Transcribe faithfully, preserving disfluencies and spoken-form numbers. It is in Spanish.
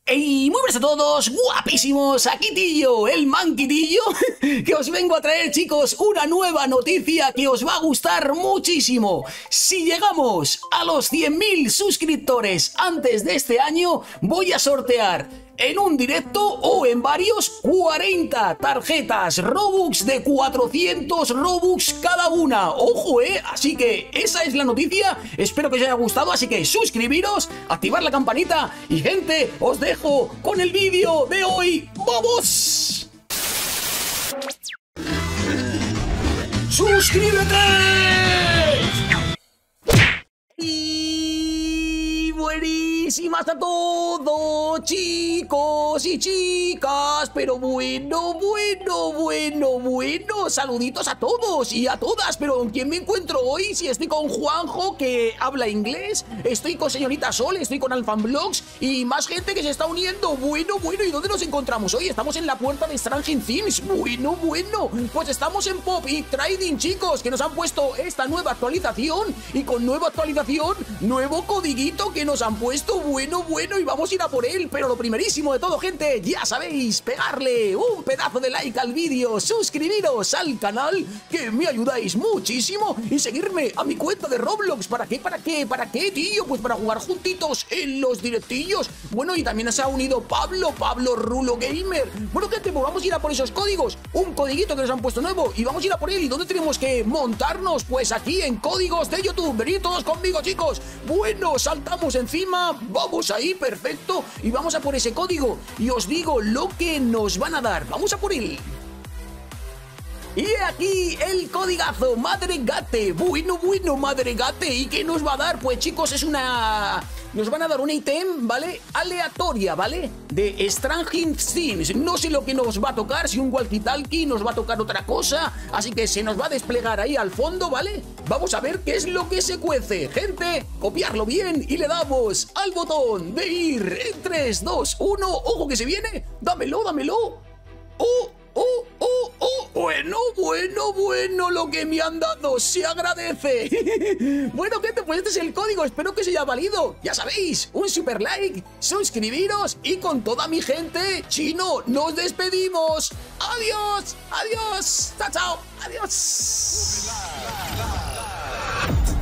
Y muy buenas a todos, guapísimos, aquí Tillo, el manquitillo, que os vengo a traer, chicos, una nueva noticia que os va a gustar muchísimo. Si llegamos a los cien mil suscriptores antes de este año, voy a sortear en un directo o en varios cuarenta tarjetas Robux de cuatrocientos Robux cada una. Ojo, eh, así que esa es la noticia. Espero que os haya gustado, así que suscribiros, activar la campanita y, gente, os dejo con el vídeo de hoy. ¡Vamos! ¡Suscríbete! Y buenísimas a todos, chicos y chicas, pero bueno, bueno, bueno, bueno, saluditos a todos y a todas. Pero ¿con quién me encuentro hoy? Si estoy con Juanjo, que habla inglés, estoy con señorita Sol, estoy con Alfanblogs y más gente que se está uniendo. Bueno, bueno, ¿y dónde nos encontramos hoy? Estamos en la puerta de Stranger Things. Bueno, bueno, pues estamos en Pop y Trading, chicos, que nos han puesto esta nueva actualización, y con nueva actualización, nuevo codiguito que nos han puesto. Bueno, bueno, y vamos a ir a por él. Pero lo primerísimo de todo, gente, ya sabéis, pegarle un pedazo de like al vídeo, suscribiros al canal, que me ayudáis muchísimo, y seguirme a mi cuenta de Roblox. ¿Para qué? ¿Para qué? ¿Para qué, tío? Pues para jugar juntitos en los directillos. Bueno, y también se ha unido Pablo, Pablo Rulo Gamer. Bueno, gente, pues vamos a ir a por esos códigos, un codiguito que nos han puesto nuevo, y vamos a ir a por él. ¿Y dónde tenemos que montarnos? Pues aquí en códigos de YouTube. Venid todos conmigo, chicos. Bueno, saltamos encima, vamos ahí, perfecto, y vamos a por ese código, y os digo lo que nos van a dar. Vamos a por él. Y aquí el codigazo, Madre Gate. Bueno, bueno, Madre Gate. ¿Y qué nos va a dar? Pues, chicos, es una... nos van a dar un ítem, ¿vale? Aleatoria, ¿vale? De Stranger Things. No sé lo que nos va a tocar, si un walkie-talkie, nos va a tocar otra cosa, así que se nos va a desplegar ahí al fondo, ¿vale? Vamos a ver qué es lo que se cuece. Gente, copiarlo bien y le damos al botón de ir en tres, dos, uno. ¡Ojo que se viene! ¡Dámelo, dámelo! ¡Oh! ¡Oh, oh, oh! Bueno, bueno, bueno, lo que me han dado, se agradece. Bueno, gente, pues este es el código, espero que se haya valido. Ya sabéis, un super like, suscribiros, y con toda mi gente, chino, nos despedimos. Adiós, adiós, chao, chao, adiós.